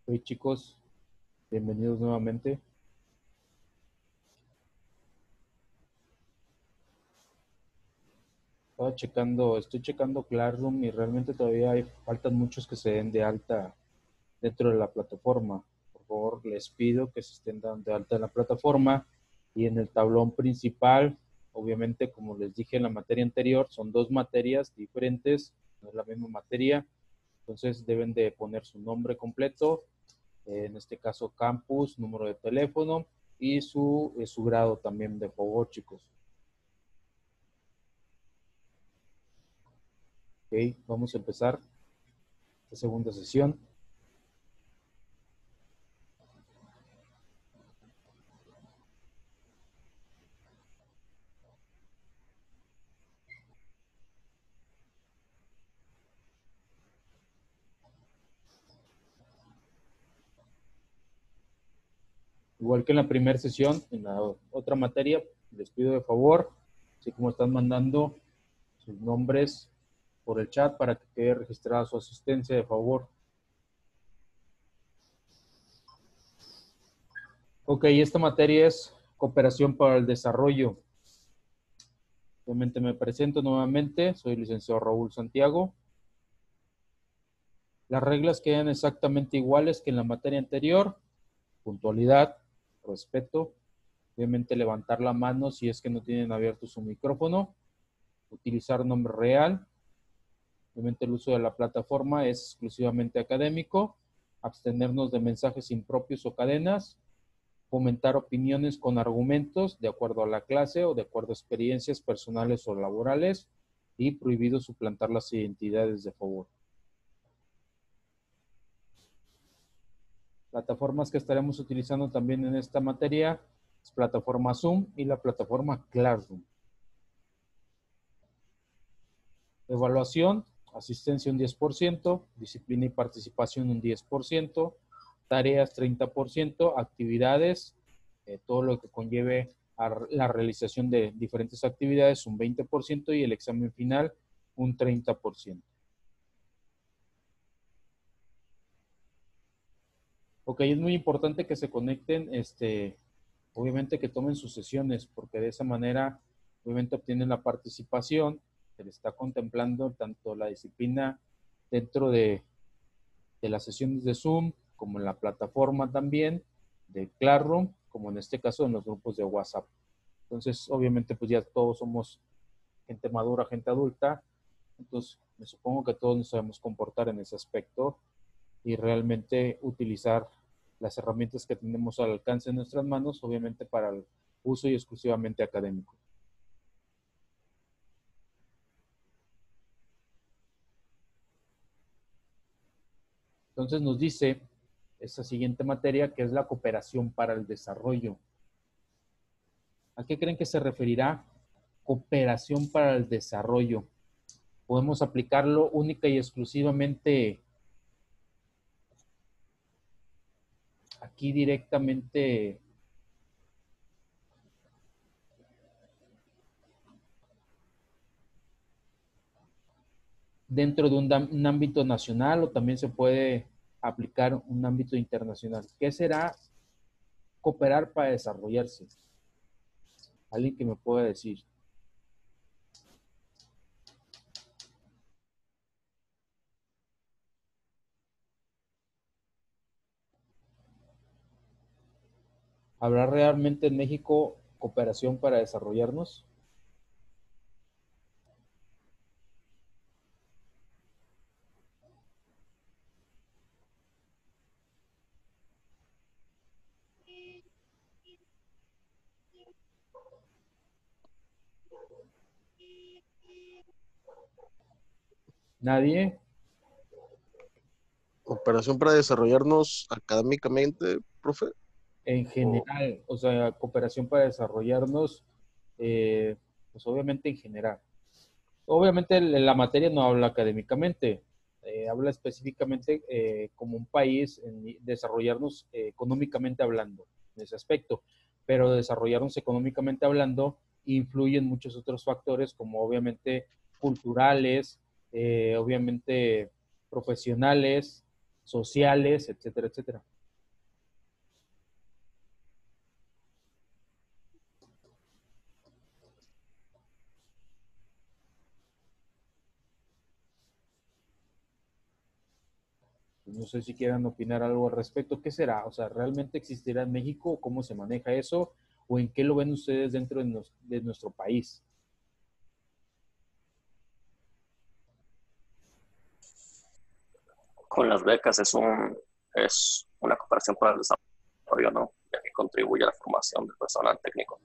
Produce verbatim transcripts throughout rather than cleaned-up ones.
Hoy chicos, bienvenidos nuevamente. Estaba checando, estoy checando Classroom y realmente todavía hay, faltan muchos que se den de alta dentro de la plataforma. Por favor, les pido que se estén dando de alta en la plataforma y en el tablón principal. Obviamente, como les dije en la materia anterior, son dos materias diferentes, no es la misma materia. Entonces deben de poner su nombre completo, en este caso campus, número de teléfono y su, eh, su grado también, de favor, chicos. Ok, vamos a empezar esta segunda sesión. Igual que en la primera sesión, en la otra materia, les pido de favor, así como están mandando sus nombres por el chat para que quede registrada su asistencia, de favor. Ok, esta materia es cooperación para el desarrollo. Obviamente me presento nuevamente, soy el licenciado Raúl Santiago. Las reglas quedan exactamente iguales que en la materia anterior: puntualidad, respeto, obviamente levantar la mano si es que no tienen abierto su micrófono, utilizar nombre real, obviamente el uso de la plataforma es exclusivamente académico, abstenernos de mensajes impropios o cadenas, fomentar opiniones con argumentos de acuerdo a la clase o de acuerdo a experiencias personales o laborales, y prohibido suplantar las identidades, de favor. Plataformas que estaremos utilizando también en esta materia es plataforma Zoom y la plataforma Classroom. Evaluación: asistencia un diez por ciento, disciplina y participación un diez por ciento, tareas treinta por ciento, actividades, eh, todo lo que conlleve a la realización de diferentes actividades un veinte por ciento y el examen final un treinta por ciento. Ok, es muy importante que se conecten, este, obviamente que tomen sus sesiones, porque de esa manera obviamente obtienen la participación, se les está contemplando tanto la disciplina dentro de, de las sesiones de Zoom, como en la plataforma también de Classroom, como en este caso en los grupos de WhatsApp. Entonces, obviamente, pues ya todos somos gente madura, gente adulta, entonces me supongo que todos nos sabemos comportar en ese aspecto y realmente utilizar las herramientas que tenemos al alcance de nuestras manos, obviamente para el uso y exclusivamente académico. Entonces nos dice esta siguiente materia, que es la cooperación para el desarrollo. ¿A qué creen que se referirá cooperación para el desarrollo? Podemos aplicarlo única y exclusivamente aquí directamente dentro de un, un ámbito nacional, o también se puede aplicar un ámbito internacional. ¿Qué será cooperar para desarrollarse? ¿Alguien que me pueda decir? ¿Habrá realmente en México cooperación para desarrollarnos? ¿Nadie? Operación para desarrollarnos académicamente, profe. En O general, o sea, cooperación para desarrollarnos, eh, pues obviamente en general. Obviamente la materia no habla académicamente, eh, habla específicamente eh, como un país en desarrollarnos eh, económicamente hablando, en ese aspecto. Pero desarrollarnos económicamente hablando influyen muchos otros factores, como obviamente culturales, eh, obviamente profesionales, sociales, etcétera, etcétera. No sé si quieran opinar algo al respecto. ¿Qué será? O sea, ¿realmente existirá en México? ¿Cómo se maneja eso? ¿O en qué lo ven ustedes dentro de, nos, de nuestro país? Con las becas es, un, es una cooperación para el desarrollo, ¿no? Ya que contribuye a la formación del personal técnico.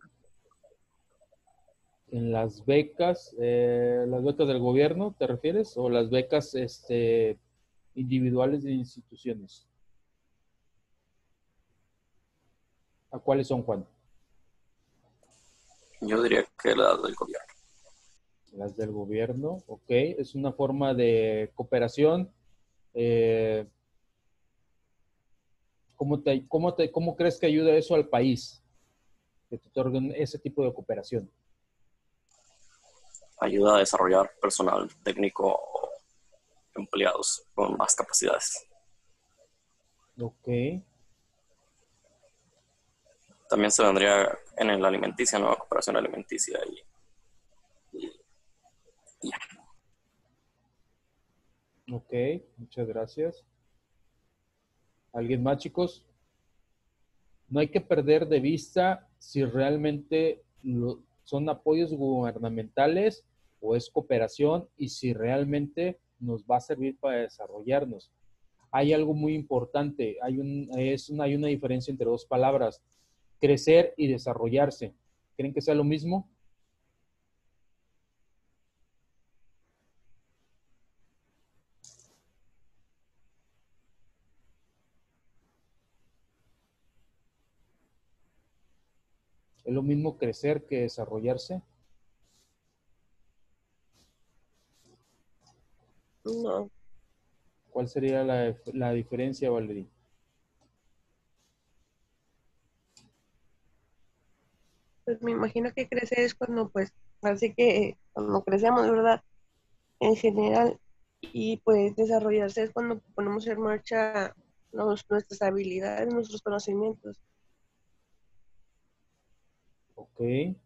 En las becas, eh, las becas del gobierno, ¿te refieres? ¿O las becas este, individuales de instituciones? ¿A cuáles son, Juan? Yo diría que la del gobierno. Las del gobierno, ok. Es una forma de cooperación. Eh, ¿cómo, te, cómo, te, ¿Cómo crees que ayuda eso al país? Que te otorguen ese tipo de cooperación. Ayuda a desarrollar personal técnico o empleados con más capacidades. Ok. También se vendría en la alimenticia, nueva cooperación alimenticia y, y, y ya. Ok, muchas gracias. ¿Alguien más, chicos? No hay que perder de vista si realmente lo, son apoyos gubernamentales o es cooperación y si realmente nos va a servir para desarrollarnos. Hay algo muy importante, hay, un, es una, hay una diferencia entre dos palabras, crecer y desarrollarse. ¿Creen que sea lo mismo? ¿Es lo mismo crecer que desarrollarse? No, ¿Cuál sería la, la diferencia, Valerie? Pues me imagino que crecer es cuando, pues, así que cuando crecemos, ¿verdad? En general, y pues desarrollarse es cuando ponemos en marcha los- nuestras habilidades, nuestros conocimientos. Ok.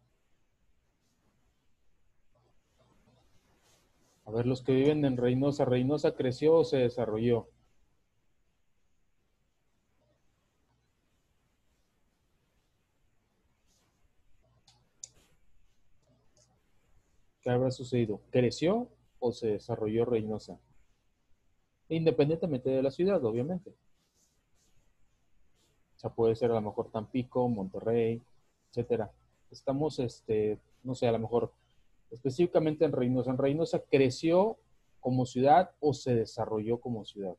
A ver, los que viven en Reynosa, ¿Reynosa creció o se desarrolló? ¿Qué habrá sucedido? ¿Creció o se desarrolló Reynosa? Independientemente de la ciudad, obviamente. O sea, puede ser a lo mejor Tampico, Monterrey, etcétera. Estamos, este, no sé, a lo mejor específicamente en Reynosa. ¿En Reynosa creció como ciudad o se desarrolló como ciudad?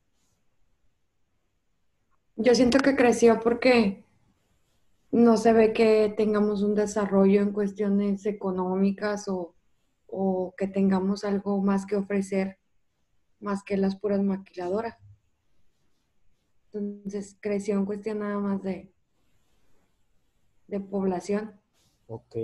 Yo siento que creció porque no se ve que tengamos un desarrollo en cuestiones económicas o, o que tengamos algo más que ofrecer, más que las puras maquiladoras. Entonces creció en cuestión nada más de, de población. Ok,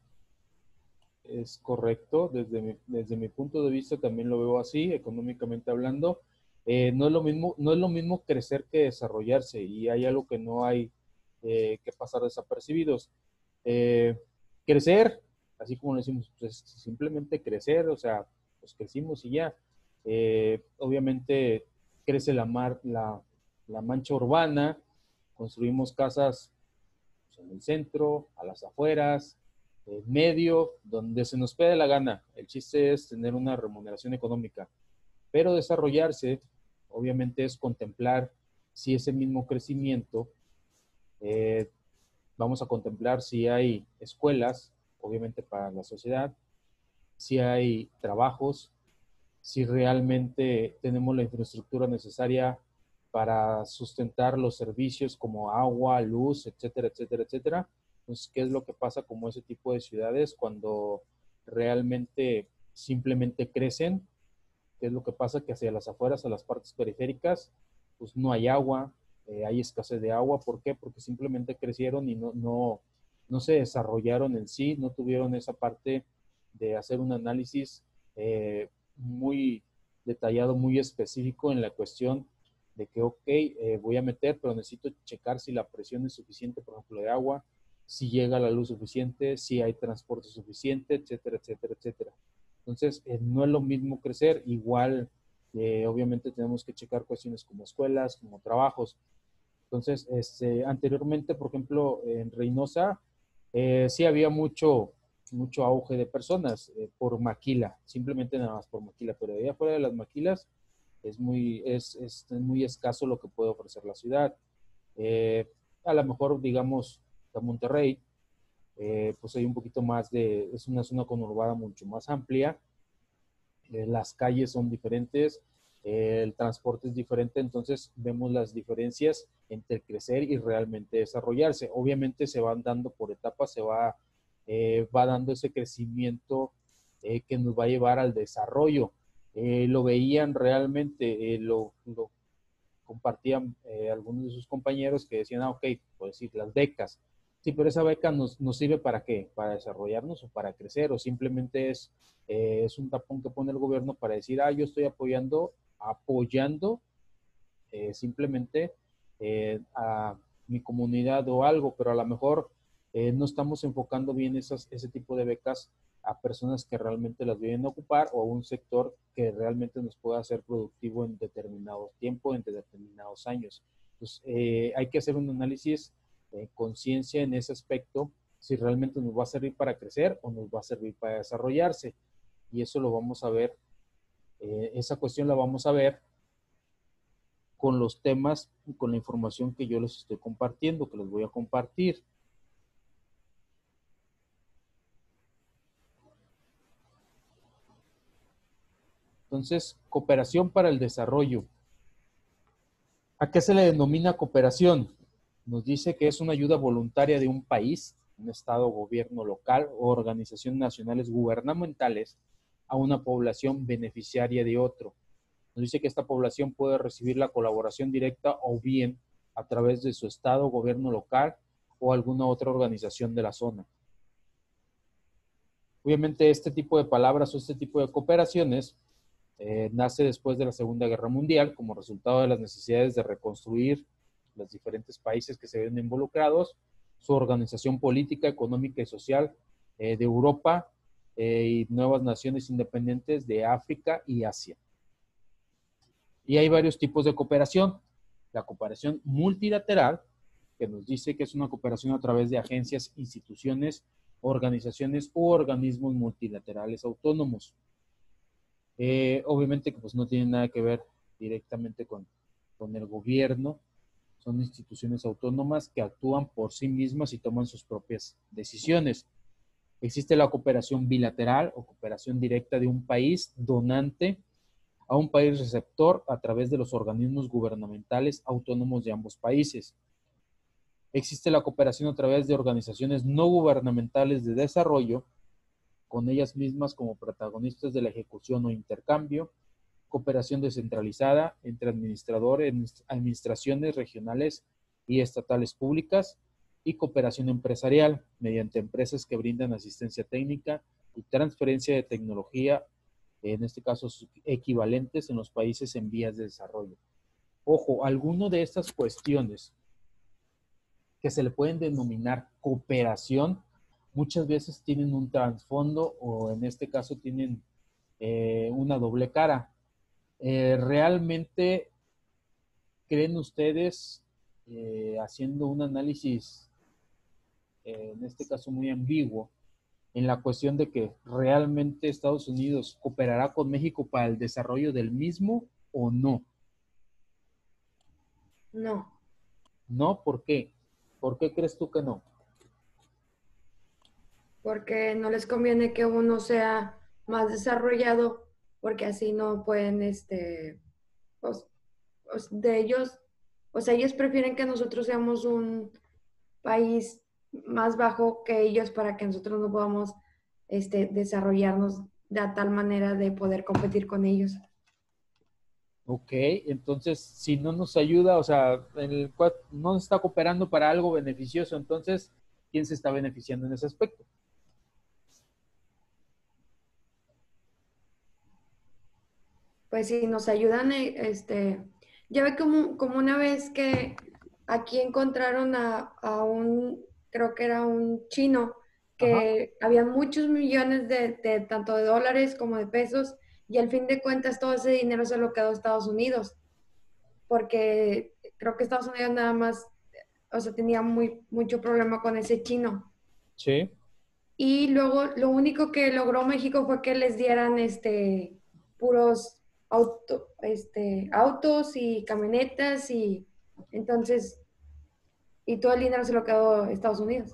es correcto. Desde mi, desde mi punto de vista también lo veo así, económicamente hablando. Eh, no es lo mismo, no es lo mismo crecer que desarrollarse y hay algo que no hay eh, que pasar desapercibidos. Eh, crecer, así como lo decimos, pues simplemente crecer, o sea, pues crecimos y ya. Eh, obviamente crece la, mar, la, la mancha urbana, construimos casas pues, en el centro, a las afueras, en medio, donde se nos pide la gana. El chiste es tener una remuneración económica, pero desarrollarse, obviamente, es contemplar si ese mismo crecimiento, eh, vamos a contemplar si hay escuelas, obviamente para la sociedad, si hay trabajos, si realmente tenemos la infraestructura necesaria para sustentar los servicios como agua, luz, etcétera, etcétera, etcétera. Entonces, ¿qué es lo que pasa como ese tipo de ciudades cuando realmente simplemente crecen? ¿Qué es lo que pasa? Que hacia las afueras, a las partes periféricas, pues no hay agua, eh, hay escasez de agua. ¿Por qué? Porque simplemente crecieron y no, no, no se desarrollaron en sí, no tuvieron esa parte de hacer un análisis eh, muy detallado, muy específico en la cuestión de que, ok, eh, voy a meter, pero necesito checar si la presión es suficiente, por ejemplo, de agua, si llega la luz suficiente, si hay transporte suficiente, etcétera, etcétera, etcétera. Entonces, eh, no es lo mismo crecer, igual, eh, obviamente tenemos que checar cuestiones como escuelas, como trabajos. Entonces, este, anteriormente, por ejemplo, en Reynosa, eh, sí había mucho, mucho auge de personas eh, por maquila, simplemente nada más por maquila, pero de ahí afuera de las maquilas es muy, es, es muy escaso lo que puede ofrecer la ciudad. Eh, a lo mejor, digamos, de Monterrey, eh, pues hay un poquito más de, es una zona conurbada mucho más amplia, eh, las calles son diferentes, eh, el transporte es diferente, entonces vemos las diferencias entre crecer y realmente desarrollarse. Obviamente se van dando por etapas, se va, eh, va dando ese crecimiento eh, que nos va a llevar al desarrollo. Eh, lo veían realmente, eh, lo, lo, compartían eh, algunos de sus compañeros que decían, ah, ok, pues decir, las becas. Sí, pero esa beca nos, nos sirve para qué? Para desarrollarnos o para crecer, o simplemente es, eh, es un tapón que pone el gobierno para decir, ah, yo estoy apoyando, apoyando eh, simplemente eh, a mi comunidad o algo, pero a lo mejor eh, no estamos enfocando bien esas, ese tipo de becas a personas que realmente las vienen a ocupar o a un sector que realmente nos pueda hacer productivo en determinado tiempo, en determinados años. Entonces, eh, hay que hacer un análisis de conciencia en ese aspecto, si realmente nos va a servir para crecer o nos va a servir para desarrollarse. Y eso lo vamos a ver, eh, esa cuestión la vamos a ver con los temas y con la información que yo les estoy compartiendo, que les voy a compartir. Entonces, cooperación para el desarrollo. ¿A qué se le denomina cooperación? Nos dice que es una ayuda voluntaria de un país, un estado, gobierno local o organizaciones nacionales gubernamentales a una población beneficiaria de otro. Nos dice que esta población puede recibir la colaboración directa o bien a través de su estado, gobierno local o alguna otra organización de la zona. Obviamente este tipo de palabras o este tipo de cooperaciones eh, nace después de la Segunda Guerra Mundial como resultado de las necesidades de reconstruir los diferentes países que se ven involucrados, su organización política, económica y social eh, de Europa eh, y nuevas naciones independientes de África y Asia. Y hay varios tipos de cooperación. La cooperación multilateral, que nos dice que es una cooperación a través de agencias, instituciones, organizaciones u organismos multilaterales autónomos. Eh, obviamente que pues no tiene nada que ver directamente con, con el gobierno, son instituciones autónomas que actúan por sí mismas y toman sus propias decisiones. Existe la cooperación bilateral o cooperación directa de un país donante a un país receptor a través de los organismos gubernamentales autónomos de ambos países. Existe la cooperación a través de organizaciones no gubernamentales de desarrollo, con ellas mismas como protagonistas de la ejecución o intercambio, cooperación descentralizada entre administradores, administraciones regionales y estatales públicas, y cooperación empresarial mediante empresas que brindan asistencia técnica y transferencia de tecnología, en este caso equivalentes en los países en vías de desarrollo. Ojo, alguno de estas cuestiones que se le pueden denominar cooperación, muchas veces tienen un trasfondo o en este caso tienen eh, una doble cara. Eh, ¿Realmente creen ustedes, eh, haciendo un análisis, eh, en este caso muy ambiguo, en la cuestión de que realmente Estados Unidos cooperará con México para el desarrollo del mismo o no? No, ¿No? ¿Por qué? ¿Por qué crees tú que no? porque no les conviene que uno sea más desarrollado, porque así no pueden, este, pues, pues, de ellos, o sea, ellos prefieren que nosotros seamos un país más bajo que ellos para que nosotros no podamos, este, desarrollarnos de tal manera de poder competir con ellos. Ok, entonces si no nos ayuda, o sea, en el cual no nos está cooperando para algo beneficioso, entonces, ¿quién se está beneficiando en ese aspecto? Pues si nos ayudan, eh, este, Ya ve como, como una vez que aquí encontraron a, a un, creo que era un chino, Ajá. que había muchos millones de, de tanto de dólares como de pesos, y al fin de cuentas todo ese dinero se lo quedó a Estados Unidos, porque creo que Estados Unidos nada más, o sea, tenía muy, mucho problema con ese chino. Sí. Y luego lo único que logró México fue que les dieran este puros auto, este, autos y camionetas y entonces, y todo el dinero se lo quedó Estados Unidos.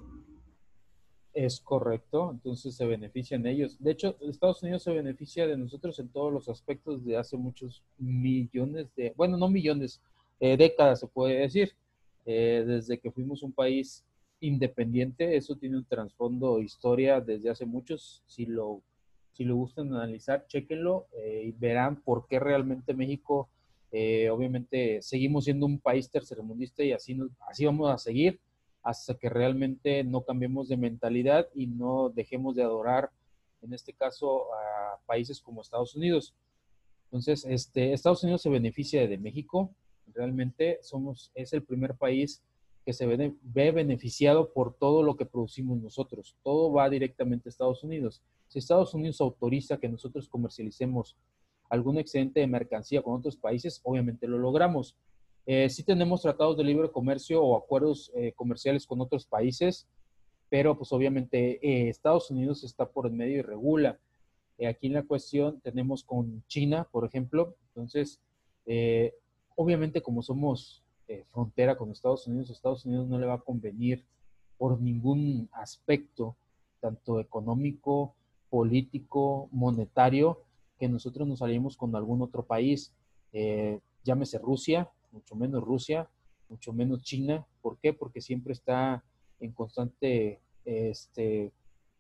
Es correcto, entonces se benefician ellos. De hecho, Estados Unidos se beneficia de nosotros en todos los aspectos de hace muchos millones de, bueno, no millones, eh, décadas se puede decir. Eh, desde que fuimos un país independiente, eso tiene un trasfondo, historia desde hace muchos. Si lo, si lo gustan analizar, chéquenlo eh, y verán por qué realmente México, eh, obviamente, seguimos siendo un país tercermundista y así, nos, así vamos a seguir hasta que realmente no cambiemos de mentalidad y no dejemos de adorar, en este caso, a países como Estados Unidos. Entonces, este, Estados Unidos se beneficia de México, realmente somos, es el primer país que se ve, ve beneficiado por todo lo que producimos nosotros. Todo va directamente a Estados Unidos. Si Estados Unidos autoriza que nosotros comercialicemos algún excedente de mercancía con otros países, obviamente lo logramos. Eh, sí tenemos tratados de libre comercio o acuerdos eh, comerciales con otros países, pero pues obviamente eh, Estados Unidos está por en medio y regula. Eh, aquí en la cuestión tenemos con China, por ejemplo, entonces, eh, obviamente como somos eh, frontera con Estados Unidos, a Estados Unidos no le va a convenir por ningún aspecto, tanto económico, político, monetario, que nosotros nos salimos con algún otro país, eh, llámese Rusia, mucho menos Rusia, mucho menos China. ¿Por qué? Porque siempre está en constante este,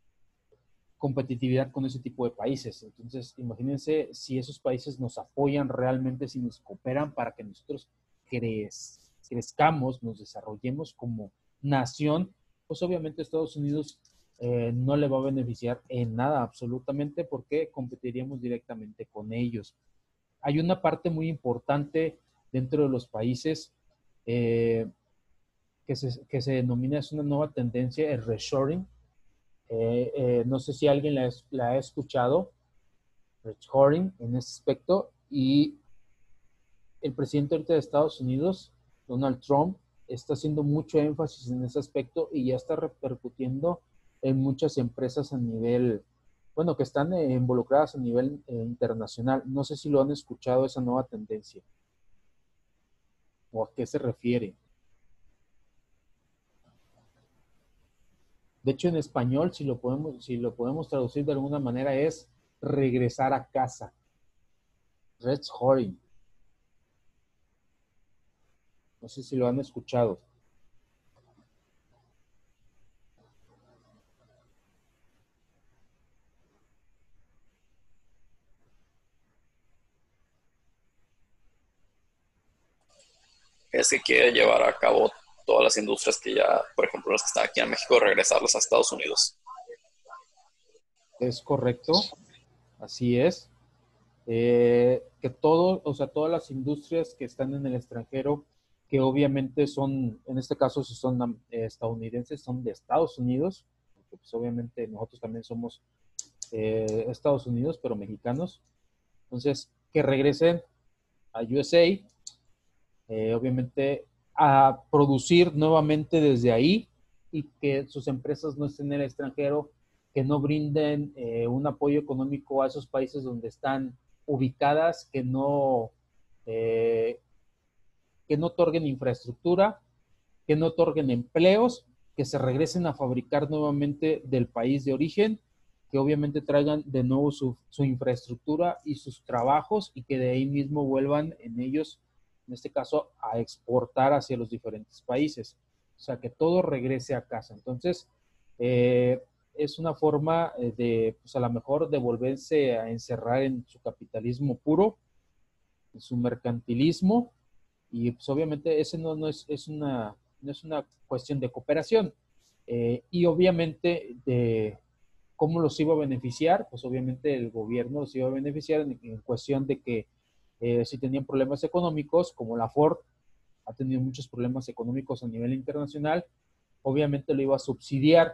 competitividad con ese tipo de países. Entonces, imagínense si esos países nos apoyan realmente, si nos cooperan para que nosotros crez, crezcamos, nos desarrollemos como nación, pues obviamente Estados Unidos eh, no le va a beneficiar en nada absolutamente porque competiríamos directamente con ellos. Hay una parte muy importante dentro de los países eh, que, se, que se denomina, es una nueva tendencia, el reshoring. Eh, eh, no sé si alguien la, la ha escuchado, reshoring en ese aspecto, y el presidente ahorita de Estados Unidos, Donald Trump, está haciendo mucho énfasis en ese aspecto y ya está repercutiendo en muchas empresas a nivel, bueno, que están eh, involucradas a nivel eh, internacional. No sé si lo han escuchado esa nueva tendencia o a qué se refiere. De hecho, en español, si lo podemos, si lo podemos traducir de alguna manera, es regresar a casa. Reshoring. No sé si lo han escuchado. Es que quiere llevar a cabo todas las industrias que ya, por ejemplo, las que están aquí en México, regresarlas a Estados Unidos. Es correcto, así es. Eh, que todo, o sea, todas las industrias que están en el extranjero, que obviamente son, en este caso, si son eh, estadounidenses, son de Estados Unidos, porque pues obviamente nosotros también somos eh, Estados Unidos, pero mexicanos. Entonces, que regresen a U S A, eh, obviamente a producir nuevamente desde ahí y que sus empresas no estén en el extranjero, que no brinden eh, un apoyo económico a esos países donde están ubicadas, que no, eh, que no otorguen infraestructura, que no otorguen empleos, que se regresen a fabricar nuevamente del país de origen, que obviamente traigan de nuevo su, su infraestructura y sus trabajos y que de ahí mismo vuelvan en ellos, en este caso, a exportar hacia los diferentes países. O sea, que todo regrese a casa. Entonces, eh, es una forma de, pues a lo mejor, de volverse a encerrar en su capitalismo puro, en su mercantilismo, y pues obviamente ese no, no, es, es una, no es una cuestión de cooperación. Eh, y obviamente de cómo los iba a beneficiar, pues obviamente el gobierno los iba a beneficiar en, en cuestión de que Eh, si tenían problemas económicos, como la Ford ha tenido muchos problemas económicos a nivel internacional, obviamente lo iba a subsidiar.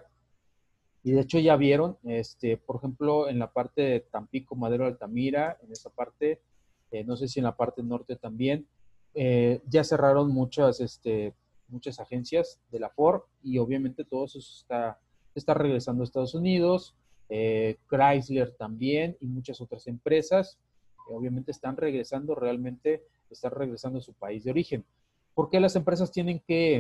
Y de hecho ya vieron, este, por ejemplo, en la parte de Tampico, Madero, Altamira, en esa parte, eh, no sé si en la parte norte también, eh, ya cerraron muchas, este, muchas agencias de la Ford y obviamente todo eso está, está regresando a Estados Unidos, eh, Chrysler también y muchas otras empresas, eh, obviamente están regresando realmente, están regresando a su país de origen. ¿Por qué las empresas tienen que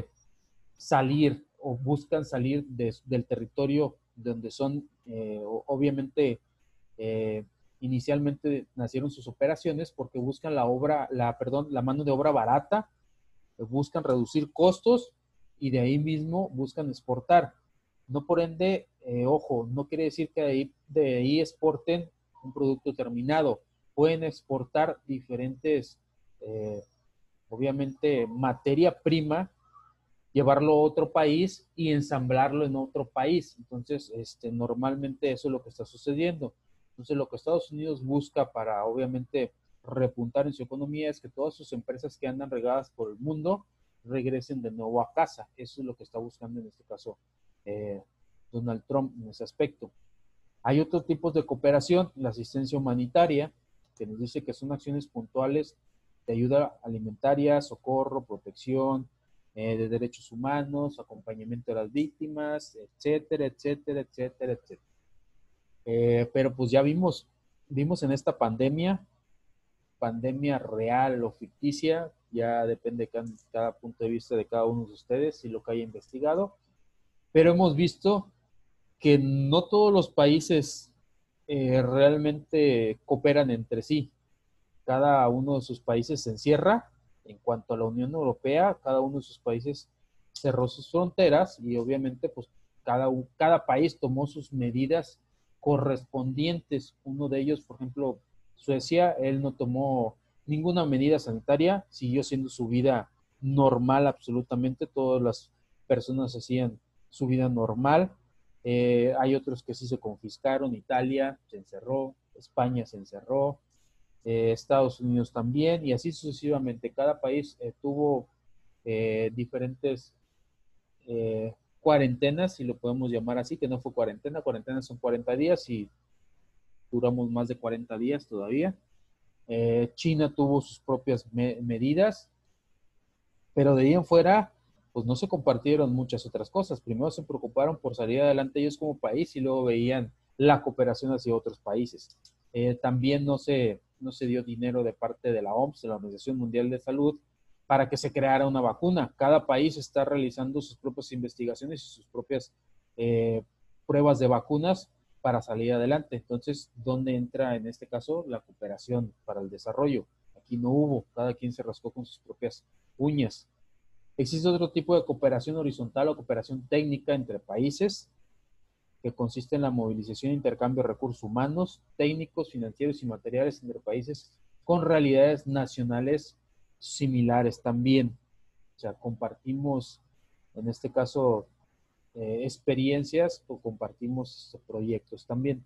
salir o buscan salir de, del territorio donde son, eh, obviamente, eh, inicialmente nacieron sus operaciones? Porque buscan la obra, la, perdón, la mano de obra barata, buscan reducir costos y de ahí mismo buscan exportar. No por ende, eh, ojo, no quiere decir que de ahí, de ahí exporten un producto terminado. Pueden exportar diferentes, eh, obviamente, materia prima, llevarlo a otro país y ensamblarlo en otro país. Entonces, este, normalmente eso es lo que está sucediendo. Entonces, lo que Estados Unidos busca para, obviamente, repuntar en su economía es que todas sus empresas que andan regadas por el mundo regresen de nuevo a casa. Eso es lo que está buscando en este caso eh, Donald Trump en ese aspecto. Hay otros tipos de cooperación, la asistencia humanitaria, que nos dice que son acciones puntuales de ayuda alimentaria, socorro, protección, eh, de derechos humanos, acompañamiento de las víctimas, etcétera, etcétera, etcétera, etcétera. Eh, pero pues ya vimos, vimos en esta pandemia, pandemia real o ficticia, ya depende de cada, cada punto de vista de cada uno de ustedes y lo que haya investigado, pero hemos visto que no todos los países eh, realmente cooperan entre sí. Cada uno de sus países se encierra. En cuanto a la Unión Europea, cada uno de sus países cerró sus fronteras y obviamente pues cada, cada país tomó sus medidas correspondientes. Uno de ellos, por ejemplo, Suecia, él no tomó ninguna medida sanitaria, siguió siendo su vida normal absolutamente, todas las personas hacían su vida normal. Eh, hay otros que sí se confiscaron, Italia se encerró, España se encerró, eh, Estados Unidos también, y así sucesivamente. Cada país eh, tuvo eh, diferentes eh, cuarentenas, si lo podemos llamar así, que no fue cuarentena, cuarentena son cuarenta días y duramos más de cuarenta días todavía. Eh, China tuvo sus propias me medidas, pero de ahí en fuera, pues no se compartieron muchas otras cosas. Primero se preocuparon por salir adelante ellos como país y luego veían la cooperación hacia otros países. Eh, también no se, no se dio dinero de parte de la O M S, de la Organización Mundial de Salud, para que se creara una vacuna. Cada país está realizando sus propias investigaciones y sus propias eh, pruebas de vacunas para salir adelante. Entonces, ¿dónde entra en este caso la cooperación para el desarrollo? Aquí no hubo, cada quien se rascó con sus propias uñas. Existe otro tipo de cooperación horizontal o cooperación técnica entre países, que consiste en la movilización e intercambio de recursos humanos, técnicos, financieros y materiales entre países con realidades nacionales similares también. O sea, compartimos, en este caso, eh, experiencias o compartimos proyectos también.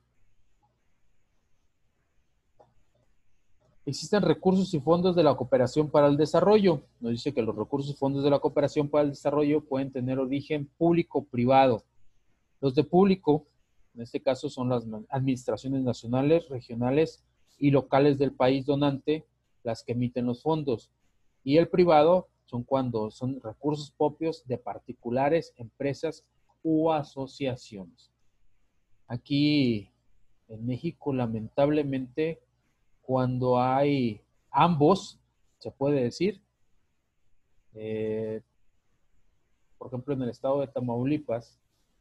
Existen recursos y fondos de la cooperación para el desarrollo. Nos dice que los recursos y fondos de la cooperación para el desarrollo pueden tener origen público-privado. Los de público, en este caso, son las administraciones nacionales, regionales y locales del país donante, las que emiten los fondos. Y el privado son cuando son recursos propios de particulares, empresas u asociaciones. Aquí en México, lamentablemente, cuando hay ambos, se puede decir, eh, por ejemplo, en el estado de Tamaulipas,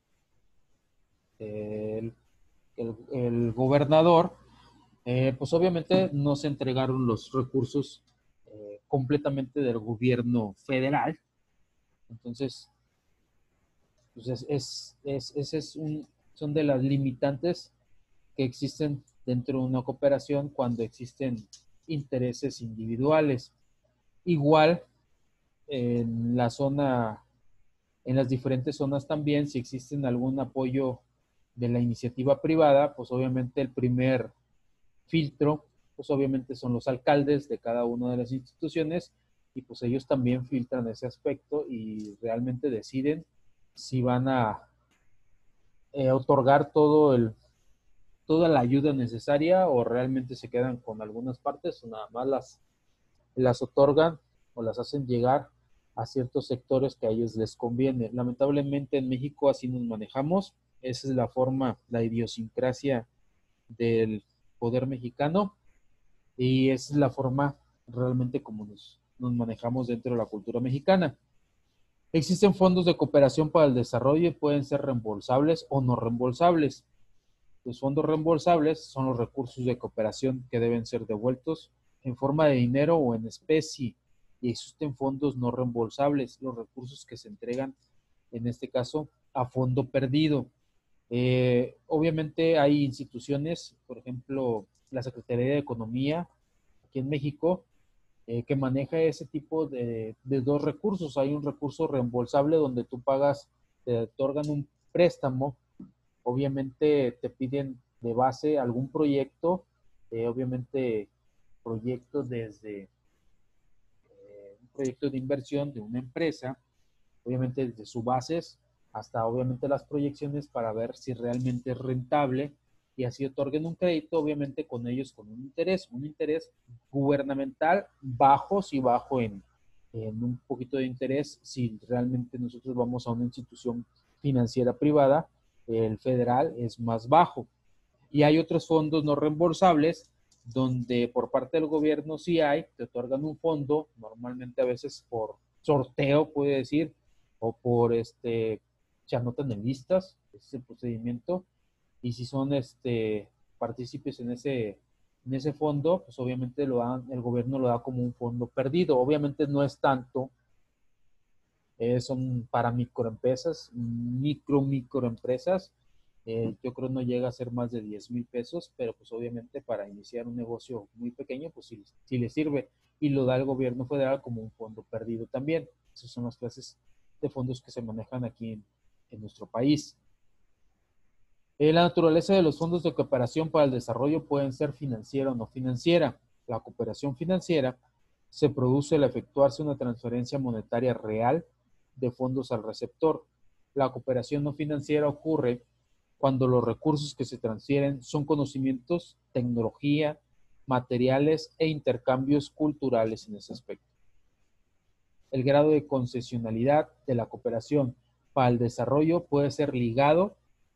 el, el, el gobernador, eh, pues obviamente no se entregaron los recursos eh, completamente del gobierno federal. Entonces, pues es, es, es, es, es un, son de las limitantes que existen dentro de una cooperación cuando existen intereses individuales. Igual en la zona, en las diferentes zonas también, si existen algún apoyo de la iniciativa privada, pues obviamente el primer filtro pues obviamente son los alcaldes de cada una de las instituciones y pues ellos también filtran ese aspecto y realmente deciden si van a eh, otorgar todo el, toda la ayuda necesaria o realmente se quedan con algunas partes o nada más las, las otorgan o las hacen llegar a ciertos sectores que a ellos les conviene. Lamentablemente en México así nos manejamos, esa es la forma, la idiosincrasia del poder mexicano y esa es la forma realmente como nos, nos manejamos dentro de la cultura mexicana. Existen fondos de cooperación para el desarrollo y pueden ser reembolsables o no reembolsables. Los fondos reembolsables son los recursos de cooperación que deben ser devueltos en forma de dinero o en especie. Y existen fondos no reembolsables, los recursos que se entregan, en este caso, a fondo perdido. Eh, obviamente hay instituciones, por ejemplo, la Secretaría de Economía, aquí en México, eh, que maneja ese tipo de, de dos recursos. Hay un recurso reembolsable donde tú pagas, te otorgan un préstamo, obviamente te piden de base algún proyecto, eh, obviamente proyecto desde eh, un proyecto de inversión de una empresa, obviamente desde sus bases hasta obviamente las proyecciones para ver si realmente es rentable y así otorguen un crédito, obviamente con ellos con un interés, un interés gubernamental bajo, si bajo en, en un poquito de interés, si realmente nosotros vamos a una institución financiera privada, el federal es más bajo. Y hay otros fondos no reembolsables donde por parte del gobierno sí hay, te otorgan un fondo, normalmente a veces por sorteo, puede decir, o por este, se anotan en listas, ese es el procedimiento, y si son este partícipes en ese, en ese fondo, pues obviamente lo dan, el gobierno lo da como un fondo perdido. Obviamente no es tanto, eh, son para microempresas, micro, microempresas, eh, yo creo no llega a ser más de diez mil pesos, pero pues obviamente para iniciar un negocio muy pequeño, pues sí, sí le sirve y lo da el gobierno federal como un fondo perdido también. Esas son las clases de fondos que se manejan aquí en, en nuestro país. Eh, la naturaleza de los fondos de cooperación para el desarrollo pueden ser financiera o no financiera. La cooperación financiera se produce al efectuarse una transferencia monetaria real de fondos al receptor. La cooperación no financiera ocurre cuando los recursos que se transfieren son conocimientos, tecnología, materiales e intercambios culturales en ese aspecto. El grado de concesionalidad de la cooperación para el desarrollo puede ser ligado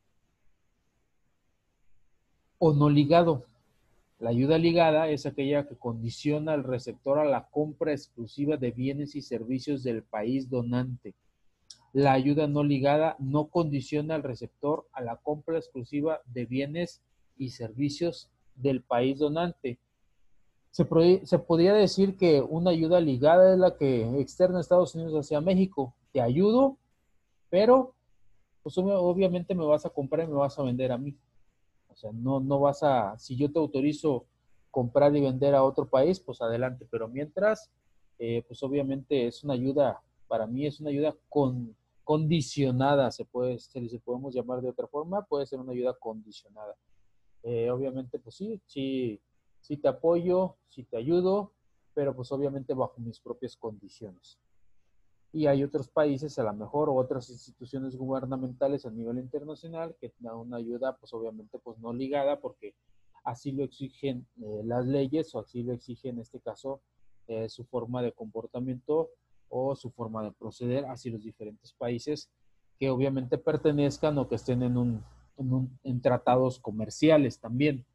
o no ligado. La ayuda ligada es aquella que condiciona al receptor a la compra exclusiva de bienes y servicios del país donante. La ayuda no ligada no condiciona al receptor a la compra exclusiva de bienes y servicios del país donante. Se, se podría decir que una ayuda ligada es la que externa a Estados Unidos hacia México. Te ayudo, pero pues obviamente me vas a comprar y me vas a vender a mí. O sea, no, no vas a, si yo te autorizo comprar y vender a otro país, pues adelante. Pero mientras, eh, pues obviamente es una ayuda, para mí es una ayuda con, condicionada, se puede, se, se podemos llamar de otra forma, puede ser una ayuda condicionada. Eh, obviamente, pues sí, sí, sí te apoyo, sí te ayudo, pero pues obviamente bajo mis propias condiciones. Y hay otros países, a lo mejor, o otras instituciones gubernamentales a nivel internacional que dan una ayuda, pues obviamente, pues no ligada, porque así lo exigen eh, las leyes o así lo exigen, en este caso, eh, su forma de comportamiento o su forma de proceder hacia los diferentes países que obviamente pertenezcan o que estén en, un, en, un, en tratados comerciales también.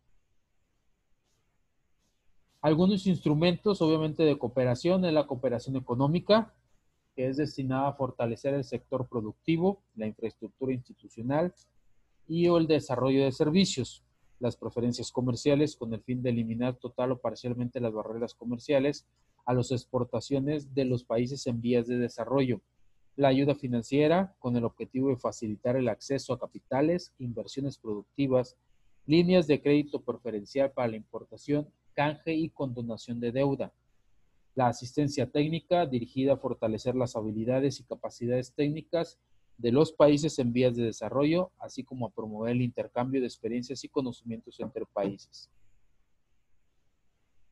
Algunos instrumentos, obviamente, de cooperación es la cooperación económica, que es destinada a fortalecer el sector productivo, la infraestructura institucional y o el desarrollo de servicios, las preferencias comerciales con el fin de eliminar total o parcialmente las barreras comerciales a las exportaciones de los países en vías de desarrollo, la ayuda financiera con el objetivo de facilitar el acceso a capitales, inversiones productivas, líneas de crédito preferencial para la importación, canje y condonación de deuda. La asistencia técnica dirigida a fortalecer las habilidades y capacidades técnicas de los países en vías de desarrollo, así como a promover el intercambio de experiencias y conocimientos entre países.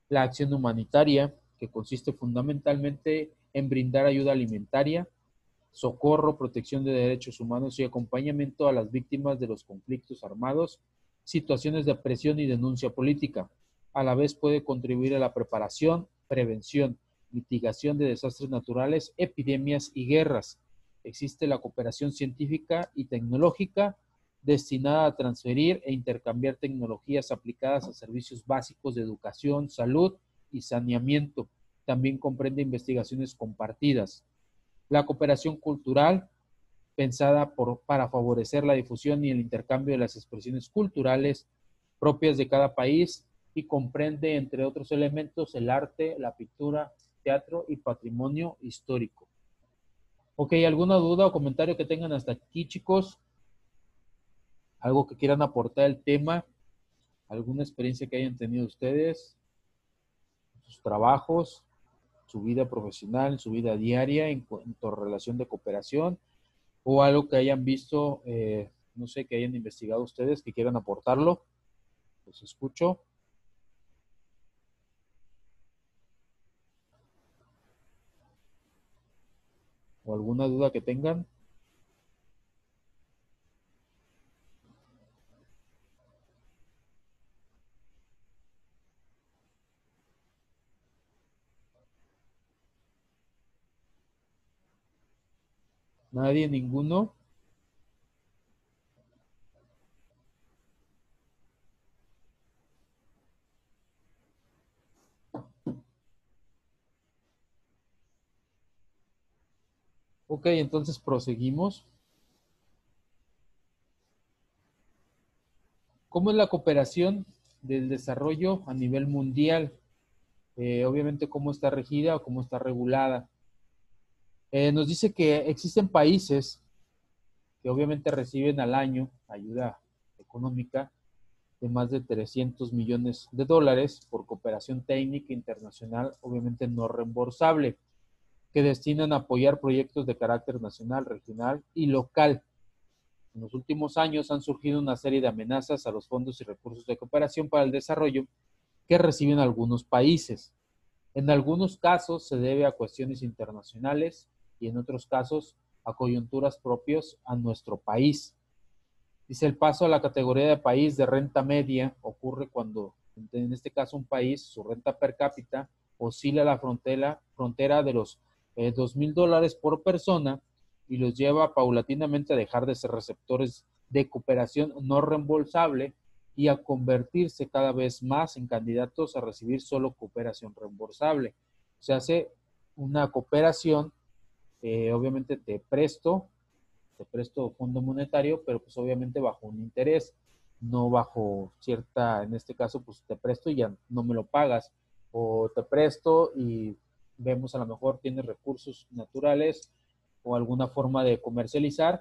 La acción humanitaria, que consiste fundamentalmente en brindar ayuda alimentaria, socorro, protección de derechos humanos y acompañamiento a las víctimas de los conflictos armados, situaciones de presión y denuncia política. A la vez puede contribuir a la preparación, prevención, mitigación de desastres naturales, epidemias y guerras. Existe la cooperación científica y tecnológica destinada a transferir e intercambiar tecnologías aplicadas a servicios básicos de educación, salud y saneamiento. También comprende investigaciones compartidas. La cooperación cultural, pensada por, para favorecer la difusión y el intercambio de las expresiones culturales propias de cada país y comprende, entre otros elementos, el arte, la pintura, teatro y patrimonio histórico. Ok, ¿alguna duda o comentario que tengan hasta aquí, chicos? ¿Algo que quieran aportar al tema? ¿Alguna experiencia que hayan tenido ustedes? ¿Sus trabajos? ¿Su vida profesional? ¿Su vida diaria en cuanto a relación de cooperación? ¿O algo que hayan visto, eh, no sé, que hayan investigado ustedes, que quieran aportarlo? Los escucho. ¿O alguna duda que tengan? ¿Nadie? ¿Ninguno? Ok, entonces proseguimos. ¿Cómo es la cooperación del desarrollo a nivel mundial? Eh, obviamente, ¿cómo está regida o cómo está regulada? Eh, nos dice que existen países que obviamente reciben al año ayuda económica de más de trescientos millones de dólares por cooperación técnica internacional, obviamente no reembolsable, que destinan a apoyar proyectos de carácter nacional, regional y local. En los últimos años han surgido una serie de amenazas a los fondos y recursos de cooperación para el desarrollo que reciben algunos países. En algunos casos se debe a cuestiones internacionales y en otros casos a coyunturas propias a nuestro país. Dice, el paso a la categoría de país de renta media ocurre cuando, en este caso, un país, su renta per cápita oscila a la frontera, frontera de los eh, dos mil dólares por persona y los lleva paulatinamente a dejar de ser receptores de cooperación no reembolsable y a convertirse cada vez más en candidatos a recibir solo cooperación reembolsable. Se hace una cooperación, eh, obviamente te presto, te presto fondo monetario, pero pues obviamente bajo un interés, no bajo cierta, en este caso, pues te presto y ya no me lo pagas, o te presto y vemos a lo mejor tienes recursos naturales o alguna forma de comercializar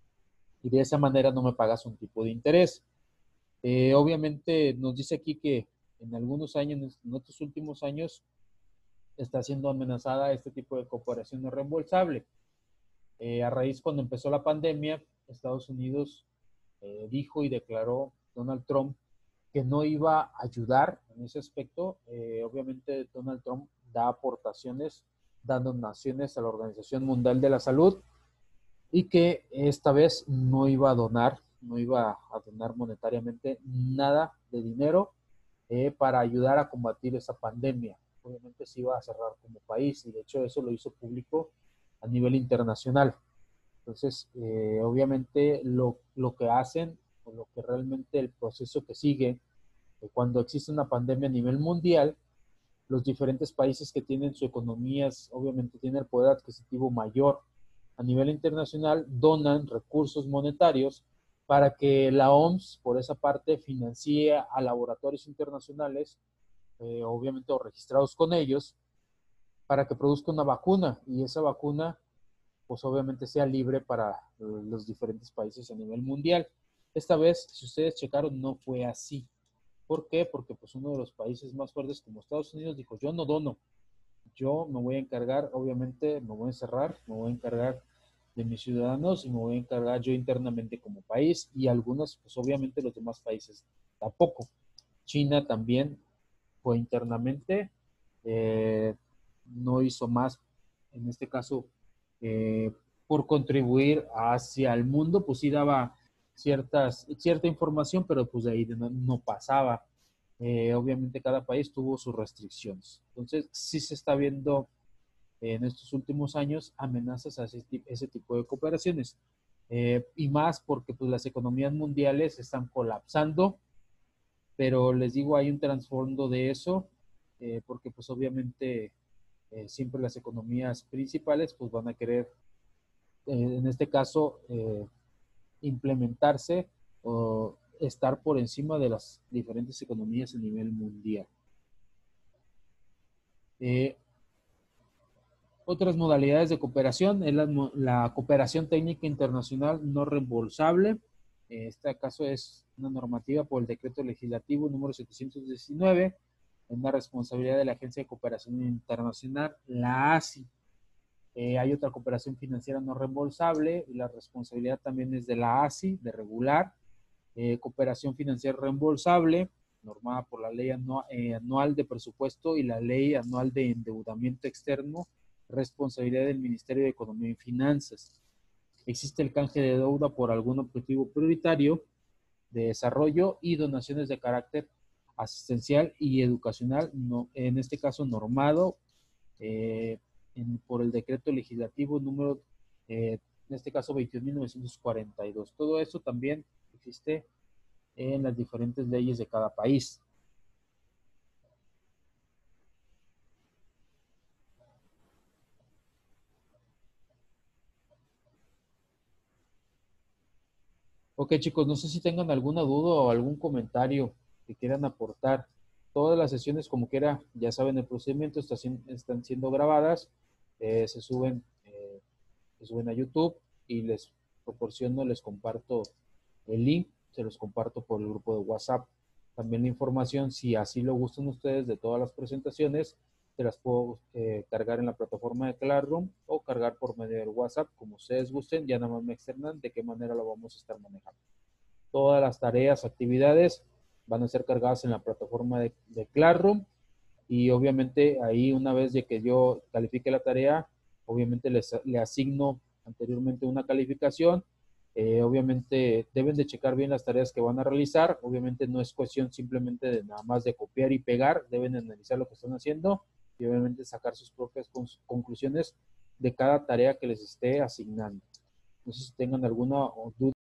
y de esa manera no me pagas un tipo de interés. Eh, obviamente nos dice aquí que en algunos años, en estos últimos años, está siendo amenazada este tipo de cooperación no reembolsable. Eh, a raíz cuando empezó la pandemia, Estados Unidos eh, dijo y declaró Donald Trump que no iba a ayudar en ese aspecto. Eh, obviamente Donald Trump da aportaciones, da donaciones a la Organización Mundial de la Salud y que esta vez no iba a donar, no iba a donar monetariamente nada de dinero eh, para ayudar a combatir esa pandemia. Obviamente se iba a cerrar como país y de hecho eso lo hizo público a nivel internacional. Entonces, eh, obviamente lo, lo que hacen o lo que realmente el proceso que sigue eh, cuando existe una pandemia a nivel mundial, los diferentes países que tienen su economías, obviamente tienen el poder adquisitivo mayor a nivel internacional, donan recursos monetarios para que la O M S, por esa parte, financie a laboratorios internacionales, eh, obviamente o registrados con ellos, para que produzca una vacuna y esa vacuna pues obviamente sea libre para los diferentes países a nivel mundial. Esta vez, si ustedes checaron, no fue así. ¿Por qué? Porque pues uno de los países más fuertes como Estados Unidos dijo, yo no dono, yo me voy a encargar, obviamente me voy a encerrar, me voy a encargar de mis ciudadanos y me voy a encargar yo internamente como país y algunos, pues obviamente los demás países tampoco. China también fue internamente, eh, no hizo más, en este caso, eh, por contribuir hacia el mundo, pues sí daba ciertas, cierta información, pero pues de ahí no, no pasaba. Eh, obviamente cada país tuvo sus restricciones. Entonces sí se está viendo en estos últimos años amenazas a ese, ese tipo de cooperaciones. Eh, y más porque pues, las economías mundiales están colapsando, pero les digo, hay un trasfondo de eso, eh, porque pues obviamente eh, siempre las economías principales pues van a querer, eh, en este caso, eh, implementarse o estar por encima de las diferentes economías a nivel mundial. Eh, Otras modalidades de cooperación es la, la cooperación técnica internacional no reembolsable. En este caso es una normativa por el decreto legislativo número setecientos diecinueve, en la responsabilidad de la Agencia de Cooperación Internacional, la A S I. Eh, hay otra cooperación financiera no reembolsable y la responsabilidad también es de la A S I, de regular. Eh, cooperación financiera reembolsable, normada por la ley anual, eh, anual de presupuesto y la ley anual de endeudamiento externo, responsabilidad del Ministerio de Economía y Finanzas. Existe el canje de deuda por algún objetivo prioritario de desarrollo y donaciones de carácter asistencial y educacional, no, en este caso normado eh, en, por el decreto legislativo número, eh, en este caso veintiún mil novecientos cuarenta y dos. Todo eso también existe en las diferentes leyes de cada país. Ok, chicos, no sé si tengan alguna duda o algún comentario que quieran aportar. Todas las sesiones, como quiera, ya saben el procedimiento, está, están siendo grabadas, eh, se, suben, eh, se suben a YouTube y les proporciono, les comparto el link, se los comparto por el grupo de WhatsApp. También la información, si así lo gustan ustedes, de todas las presentaciones, se las puedo eh, cargar en la plataforma de Classroom o cargar por medio del WhatsApp, como ustedes gusten, ya nada más me externan de qué manera lo vamos a estar manejando. Todas las tareas, actividades van a ser cargadas en la plataforma de, de Classroom y obviamente ahí una vez de que yo califique la tarea, obviamente les, le asigno anteriormente una calificación. Eh, obviamente deben de checar bien las tareas que van a realizar. Obviamente no es cuestión simplemente de nada más de copiar y pegar, deben analizar lo que están haciendo y obviamente sacar sus propias conclusiones de cada tarea que les esté asignando. No sé si tengan alguna duda